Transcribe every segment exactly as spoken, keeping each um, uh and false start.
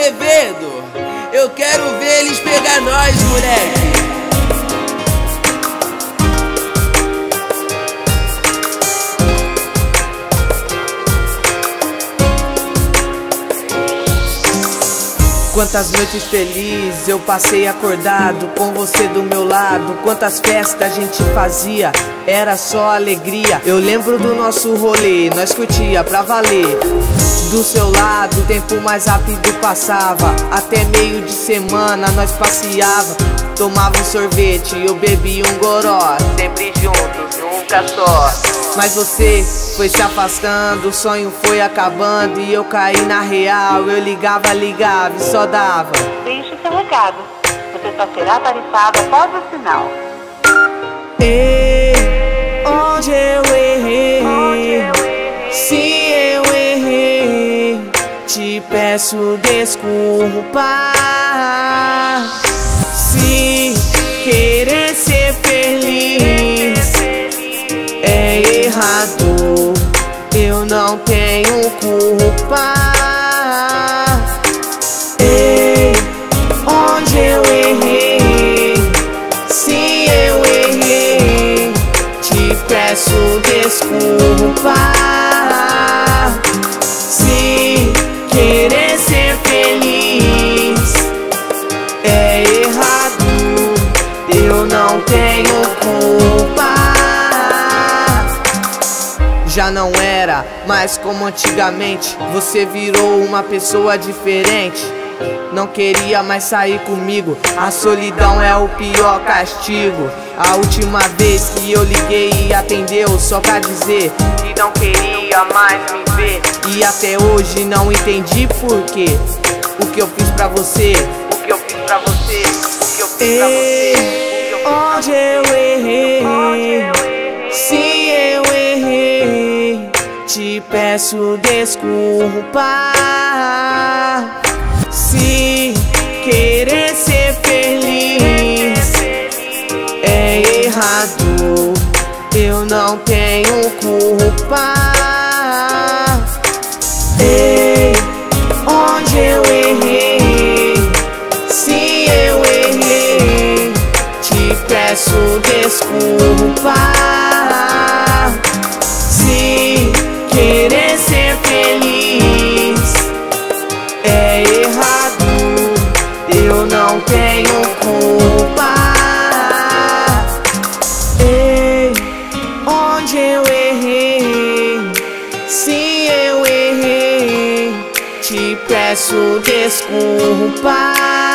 Azevedo. Eu quero ver eles pegar nós, moleque. Quantas noites felizes eu passei acordado com você do meu lado. Quantas festas a gente fazia, era só alegria. Eu lembro do nosso rolê, nós curtia pra valer. Do seu lado o tempo mais rápido passava. Até meio de semana nós passeava. Tomava um sorvete, eu bebia um goró. Sempre juntos, nunca só. Mas você foi se afastando, o sonho foi acabando e eu caí na real. Eu ligava, ligava e só dava: deixe seu recado, você só será tarifado após o sinal. Ei, onde eu errei? Se eu errei, te peço desculpa. Se querer ser feliz é errado, eu não tenho culpa. Ei, onde eu errei? Se eu errei, te peço desculpa. Se querer ser feliz é errado, eu não tenho culpa. Já não era mais como antigamente, você virou uma pessoa diferente. Não queria mais sair comigo, a solidão é o pior castigo. A última vez que eu liguei e atendeu só pra dizer que não queria mais me ver. E até hoje não entendi por quê. O que eu fiz pra você, o que eu fiz pra você, o que eu fiz pra você. Onde eu errei? Se eu errei, te peço desculpa. Se querer ser feliz é errado, eu não tenho culpa. Ei, onde eu errei? Se eu errei, te peço desculpa. Se querer ser feliz é errado, eu não tenho culpa. Ei, onde eu errei? Se eu errei, te peço desculpa.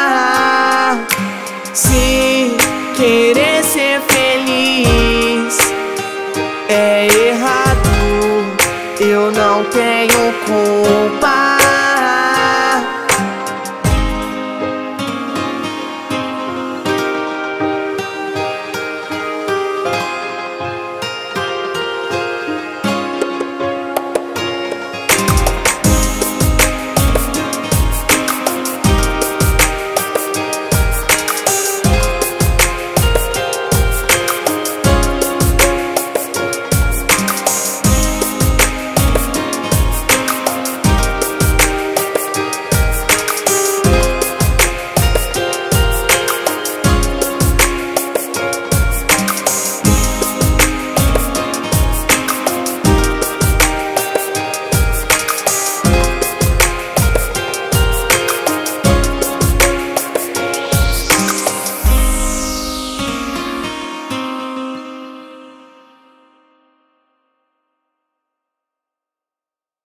Se querer ser feliz é errado, eu não tenho culpa.